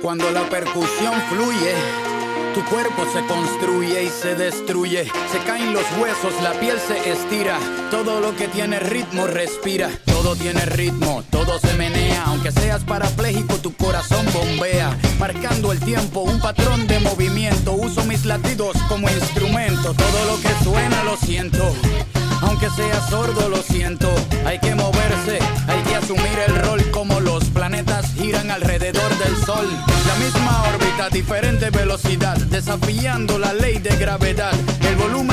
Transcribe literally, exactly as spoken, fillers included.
Cuando la percusión fluye, tu cuerpo se construye y se destruye. Se caen los huesos, la piel se estira. Todo lo que tiene ritmo respira. Todo tiene ritmo, todo se menea. Aunque seas parapléjico, tu corazón bombea, marcando el tiempo, un patrón de movimiento. Uso mis latidos como instrumento. Todo lo que suena lo siento, aunque sea sordo lo siento. Hay que moverse, hay que asumir el rol. Como los planetas giran alrededor del sol. La misma órbita, diferente velocidad, desafiando la ley de gravedad. El volumen